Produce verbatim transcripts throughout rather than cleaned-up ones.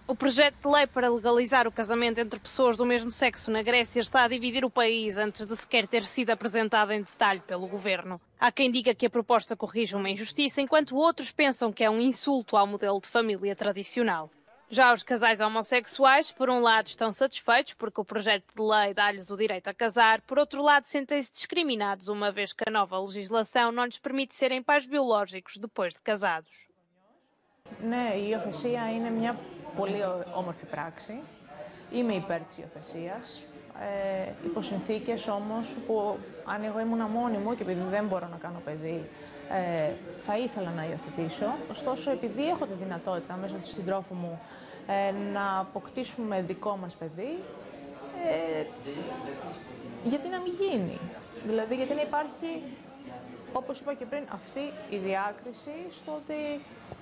O projeto de lei para legalizar o casamento entre pessoas do mesmo sexo na Grécia está a dividir o país antes de sequer ter sido apresentado em detalhe pelo governo. Há quem diga que a proposta corrige uma injustiça, enquanto outros pensam que é um insulto ao modelo de família tradicional. Já os casais homossexuais, por um lado, estão satisfeitos porque o projeto de lei dá-lhes o direito a casar, por outro lado, sentem-se discriminados, uma vez que a nova legislação não lhes permite serem pais biológicos depois de casados. Ναι, η υιοθεσία είναι μια πολύ όμορφη πράξη. Είμαι υπέρ της υιοθεσίας. Ε, υπό συνθήκες όμως που αν εγώ ήμουν μόνη μου και επειδή δεν μπορώ να κάνω παιδί, ε, θα ήθελα να υιοθετήσω. Ωστόσο, επειδή έχω τη δυνατότητα μέσω της συντρόφου μου ε, να αποκτήσουμε δικό μας παιδί, ε, γιατί να μην γίνει. Δηλαδή, γιατί να υπάρχει, όπως είπα και πριν, αυτή η διάκριση στο ότι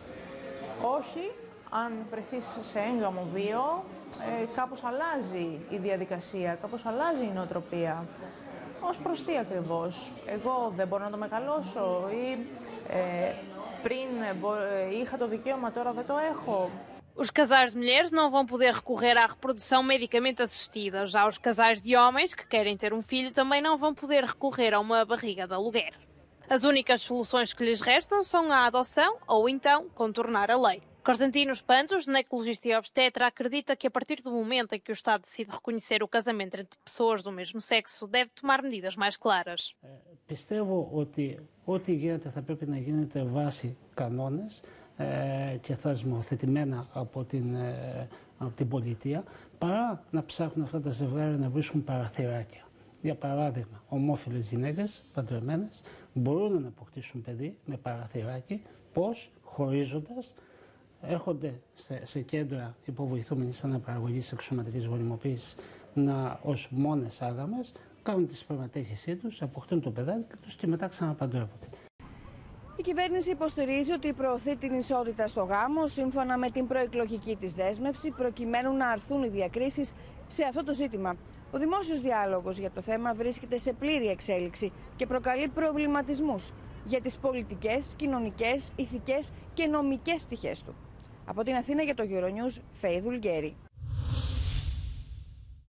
όχι, αν βρεθείς σε έγγαμο βίο, ε, κάπως αλλάζει η διαδικασία, κάπως αλλάζει η νοοτροπία. Ως προς τι ακριβώς, εγώ δεν μπορώ να το μεγαλώσω ή ε, πριν ε, είχα το δικαίωμα, τώρα δεν το έχω. Os casais de mulheres não vão poder recorrer à reprodução medicamente assistida. Já os casais de homens que querem ter um filho também não vão poder recorrer a uma barriga de aluguer. As únicas soluções que lhes restam são a adoção ou então contornar a lei. Constantino Espantos, ginecologista e obstetra, acredita que a partir do momento em que o Estado decide reconhecer o casamento entre pessoas do mesmo sexo, deve tomar medidas mais claras. Ε, πιστεύω ότι ό,τι γίνεται θα πρέπει να γίνεται βάσει κανόνες ε, και θεσμοθετημένα από την, ε, από την πολιτεία, παρά να ψάχνουν αυτά τα ζευγάρια να βρίσκουν παραθυράκια. Για παράδειγμα, ομόφυλες γυναίκες, παντρεμένες, μπορούν να αποκτήσουν παιδί με παραθυράκι, πώς, χωρίζοντας, έρχονται σε, σε κέντρα υποβοηθούμενης αναπαραγωγής σεξουαλικής γονιμοποίησης να, ως μόνες άγαμες, κάνουν τη σπερματέχησή τους, αποκτούν το παιδάκι τους και μετά ξαναπαντρεύονται. Η κυβέρνηση υποστηρίζει ότι προωθεί την ισότητα στο γάμο σύμφωνα με την προεκλογική της δέσμευση, προκειμένου να αρθούν οι διακρίσεις σε αυτό το ζήτημα. Ο δημόσιος διάλογος για το θέμα βρίσκεται σε πλήρη εξέλιξη και προκαλεί προβληματισμούς για τις πολιτικές, κοινωνικές, ηθικές και νομικές πτυχές του. Από την Αθήνα για το Euronews, Φαΐ Δουλγέρη.